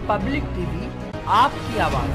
Public TV, आपकी आवाज।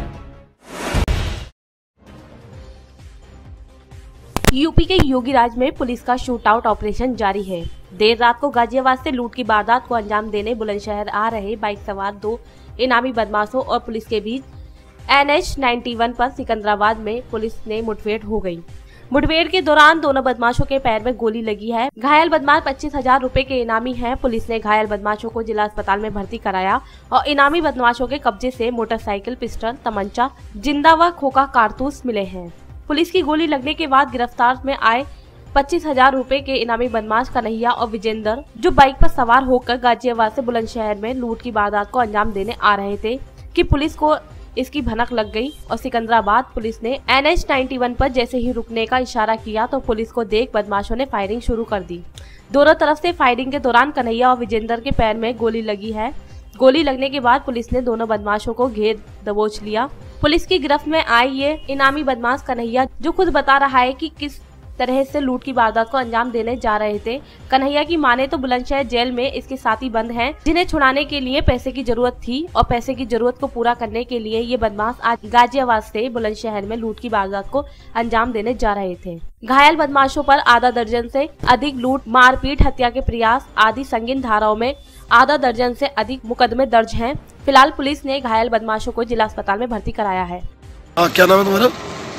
UP के योगीराज में पुलिस का शूटआउट ऑपरेशन जारी है। देर रात को गाजियाबाद से लूट की वारदात को अंजाम देने बुलंदशहर आ रहे बाइक सवार दो इनामी बदमाशों और पुलिस के बीच NH 91 पर सिकंदराबाद में पुलिस ने मुठभेड़ हो गई। मुठभेड़ के दौरान दोनों बदमाशों के पैर में गोली लगी है। घायल बदमाश 25,000 रुपए के इनामी हैं। पुलिस ने घायल बदमाशों को जिला अस्पताल में भर्ती कराया और इनामी बदमाशों के कब्जे से मोटरसाइकिल, पिस्टल, तमंचा, जिंदा व खोखा कारतूस मिले हैं। पुलिस की गोली लगने के बाद गिरफ्तार में आए 25,000 रुपए के इनामी बदमाश कन्हैया और विजेंद्र, जो बाइक पर सवार होकर गाजियाबाद से बुलंदशहर में लूट की वारदात को अंजाम देने आ रहे थे कि पुलिस को इसकी भनक लग गई और सिकंदराबाद पुलिस ने NH 91 पर जैसे ही रुकने का इशारा किया तो पुलिस को देख बदमाशों ने फायरिंग शुरू कर दी। दोनों तरफ से फायरिंग के दौरान कन्हैया और विजेंद्र के पैर में गोली लगी है। गोली लगने के बाद पुलिस ने दोनों बदमाशों को घेर दबोच लिया। पुलिस की गिरफ्त में आई ये इनामी बदमाश कन्हैया, जो खुद बता रहा है कि किस तरह से लूट की वारदात को अंजाम देने जा रहे थे। कन्हैया की माने तो बुलंदशहर जेल में इसके साथी बंद हैं, जिन्हें छुड़ाने के लिए पैसे की जरूरत थी और पैसे की जरूरत को पूरा करने के लिए ये बदमाश आज गाजियाबाद से बुलंदशहर में लूट की वारदात को अंजाम देने जा रहे थे। घायल बदमाशों पर आधा दर्जन से अधिक लूट, मारपीट, हत्या के प्रयास आदि संगीन धाराओं में आधा दर्जन से अधिक मुकदमे दर्ज हैं। फिलहाल पुलिस ने घायल बदमाशों को जिला अस्पताल में भर्ती कराया है। क्या नाम है तुम्हारा?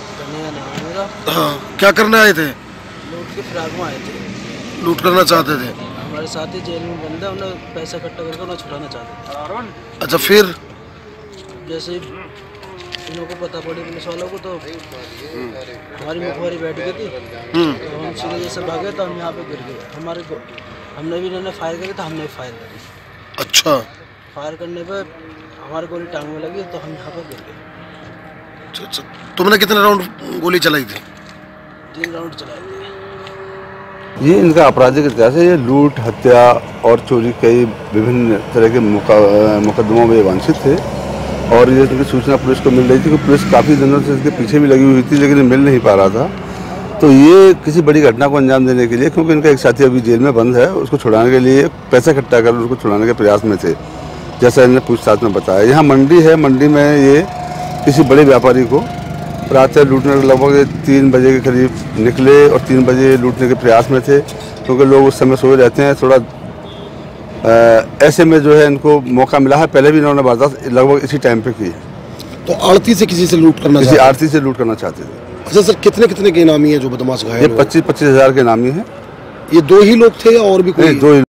हाँ, क्या करने आए थे? लूट के फिराक में आए थे। लूट करना चाहते थे? हमारे साथी जेल में बंद है, उन्हें पैसा इकट्ठा करके उन्हें छुड़ाना चाहते थे। अच्छा, फिर जैसे इन को पता पड़ी पुलिस वालों को तो हमारी मुखबारी बैठ गई थी, तो हम सीधे जैसे भागे तो हम यहाँ पे गिर गए। हमारे को हमने भी इन्होंने फायर करी तो हमने भी फायर करी। अच्छा, फायर करने पे हमारे गोली टांग में लगी तो हम यहाँ पे गिर गए। अच्छा, तुमने कितने राउंड गोली चलाई थी? 3 राउंड चलाए थे। ये इनका आपराधिक इतिहास है। ये लूट, हत्या और चोरी कई विभिन्न तरह के मुकदमों में वांछित थे और ये इनकी सूचना पुलिस को मिल रही थी कि पुलिस काफ़ी दिनों से इसके पीछे भी लगी हुई थी, लेकिन मिल नहीं पा रहा था। तो ये किसी बड़ी घटना को अंजाम देने के लिए, क्योंकि इनका एक साथी अभी जेल में बंद है, उसको छुड़ाने के लिए पैसा इकट्ठा कर उसको छुड़ाने के प्रयास में थे, जैसा इन्हें पूछताछ में बताया। यहाँ मंडी है, मंडी में ये किसी बड़े व्यापारी को रात लूटने के लगभग 3 बजे के करीब निकले और 3 बजे लूटने के प्रयास में थे, क्योंकि लोग उस समय सोए रहते हैं। थोड़ा ऐसे में जो है इनको मौका मिला है। पहले भी इन्होंने वारदात लगभग इसी टाइम पे की है। तो आड़ती से किसी से लूट करना, किसी आड़ती से लूट करना चाहते थे। अच्छा सर, कितने कितने के इनामी हैं जो बदमाश घायल? ये 25,000 के इनामी हैं। ये 2 ही लोग थे या और भी कोई? 2